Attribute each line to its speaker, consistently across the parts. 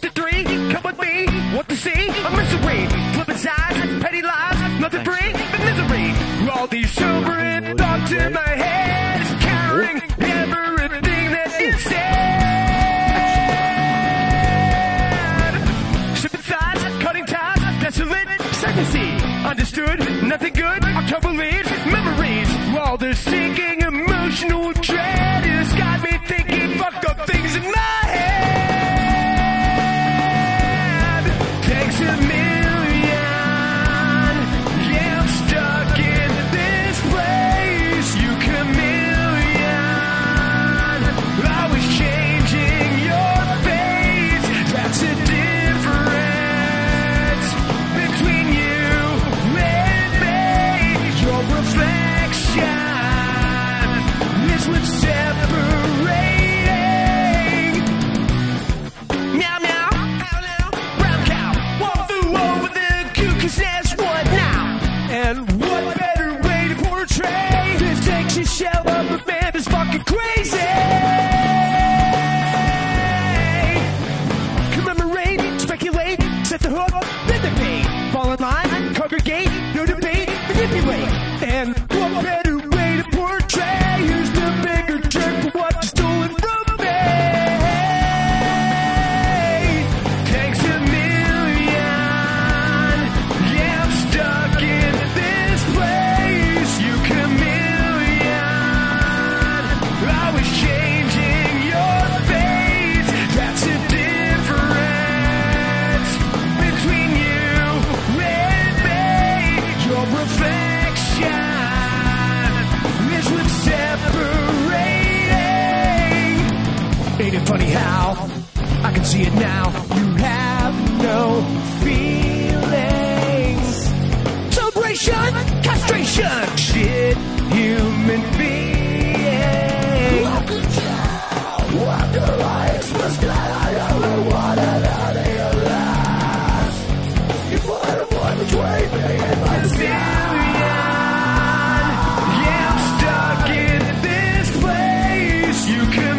Speaker 1: 2, 3, come with me. Want to see a misery? Flipping sides, petty lies, nothing free but misery. All these sobering thoughts in my head is countering everything that you said. Shipping sides, cutting ties, desolate, secrecy. Understood, nothing good, October leaves, memories. All this sinking emotional dread has got me thinking fucked up things in my head. Thanks a million, yeah, I'm stuck in this place. You chameleon, always changing your face. That's a difference between you and me. Your reflection is what's separating. Meow meow, brown cow, walk through over the CuCu's nest. What now? And what better way to portray this? Takes your shell up, but man, it's fucking crazy. Commemorate, speculate, set the hook, then the bait. Fall in line, congregate, no debate, manipulate. And what better way to portray? Here's the bigger jerk for what you stolen from me. Thanks a million, yeah, I'm stuck in this place. You chameleon, always changing your face. That's a difference between you and me. Your reflection is what's separating. Ain't it funny how I can see it now? You have no feelings. Celebration, castration, shit, human being. After I express that I only wanted out of your lies, you put a one between me and my million. Yeah, I'm stuck in this place. You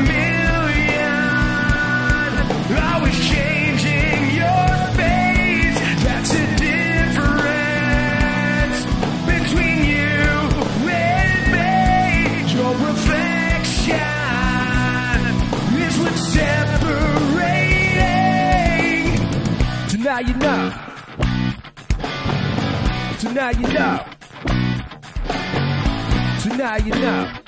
Speaker 1: chameleon, always changing your face. That's a difference between you and me. Your reflection is what's separating. So now you know. So now you know. So now you know.